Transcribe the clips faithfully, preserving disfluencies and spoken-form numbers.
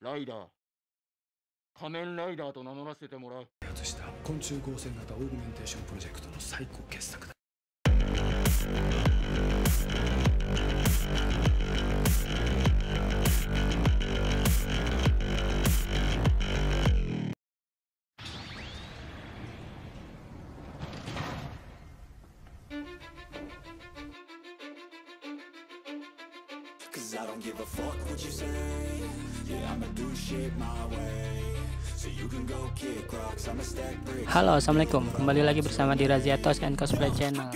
ライダー、仮面ライダーと名乗らせてもらう。 とした昆虫合成型オーグメンテーションプロジェクトの最高傑作だ。I don't give a fuck what you say. Yeah, I'ma do shit my way. So you can go kick rocks, I'ma stack bricks. Halo, assalamualaikum. Kembali lagi bersama di Raziatos and Cosplay Channel.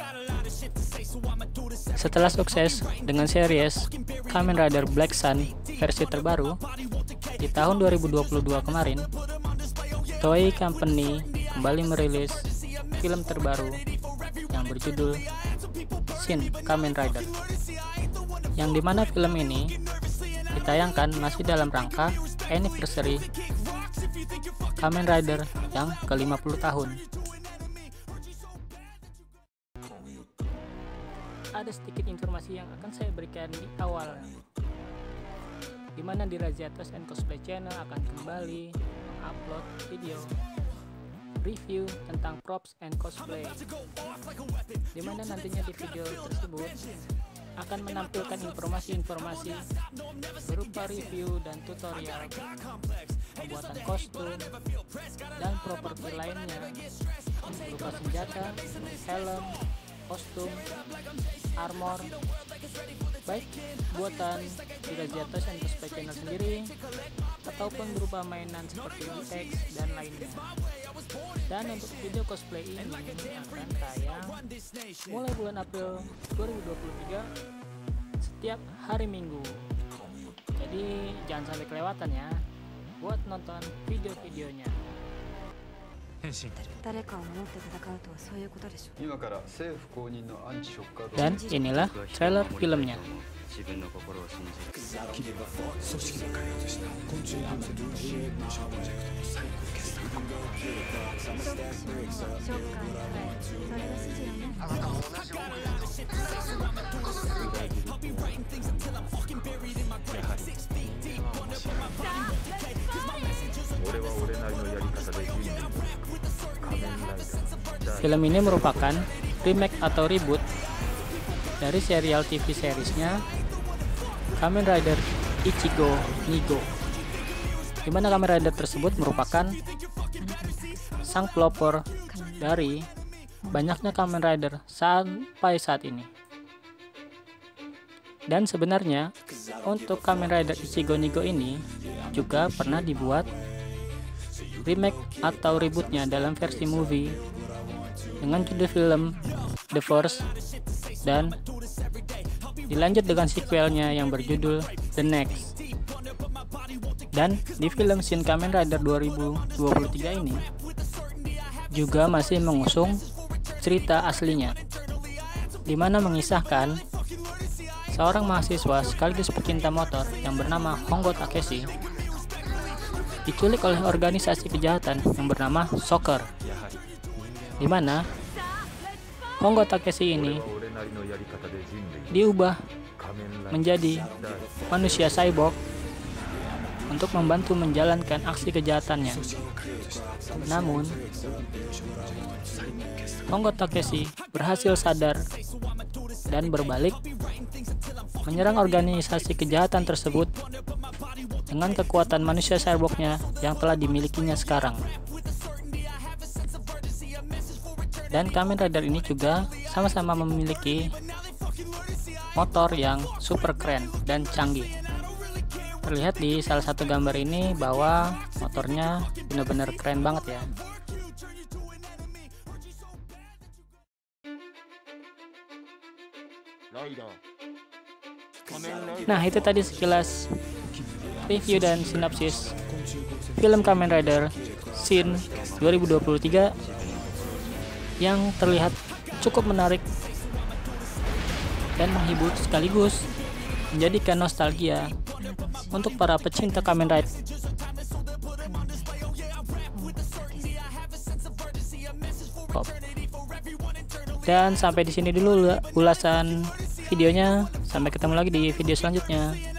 Setelah sukses dengan series Kamen Rider Black Sun versi terbaru di tahun dua ribu dua puluh dua kemarin, Toei Company kembali merilis film terbaru yang berjudul Shin Kamen Rider, yang dimana film ini ditayangkan masih dalam rangka anniversary Kamen Rider yang ke lima puluh tahun. Ada sedikit informasi yang akan saya berikan di awal, dimana di Raziatos and Cosplay Channel akan kembali mengupload video review tentang props and cosplay, dimana nantinya di video tersebut akan menampilkan informasi-informasi berupa review dan tutorial pembuatan kostum dan properti lainnya berupa senjata, helm, kostum, armor, baik buatan di Raziatos and Cosplay Channel sendiri ataupun berupa mainan seperti V X dan lainnya. Dan untuk video cosplay ini akan tayang mulai bulan April dua ribu dua puluh tiga setiap hari Minggu. Jadi jangan sampai kelewatan ya buat nonton video-videonya. Dan inilah trailer filmnya. Film ini merupakan remake atau reboot dari serial T V seriesnya Kamen Rider Ichigo Nigo, di mana Kamen Rider tersebut merupakan sang pelopor dari banyaknya Kamen Rider sampai saat ini. Dan sebenarnya untuk Kamen Rider Ichigo Nigo ini juga pernah dibuat remake atau rebootnya dalam versi movie dengan judul film The Force, dan dilanjut dengan sequelnya yang berjudul The Next. Dan di film Shin Kamen Rider dua ribu dua puluh tiga ini juga masih mengusung cerita aslinya, di mana mengisahkan seorang mahasiswa sekaligus pecinta motor yang bernama Hongo Takeshi diculik oleh organisasi kejahatan yang bernama Soccer, di mana Hongo Takeshi ini diubah menjadi manusia cyborg untuk membantu menjalankan aksi kejahatannya. Namun, Hongo Takeshi berhasil sadar dan berbalik menyerang organisasi kejahatan tersebut dengan kekuatan manusia cyborgnya yang telah dimilikinya sekarang. Dan Kamen Rider ini juga sama-sama memiliki motor yang super keren dan canggih. Terlihat di salah satu gambar ini bahwa motornya benar-benar keren banget ya. Nah, itu tadi sekilas review dan sinopsis film Kamen Rider Shin dua ribu dua puluh tiga yang terlihat cukup menarik dan menghibur sekaligus menjadikan nostalgia untuk para pecinta Kamen Rider. Dan sampai di sini dulu ulasan videonya. Sampai ketemu lagi di video selanjutnya.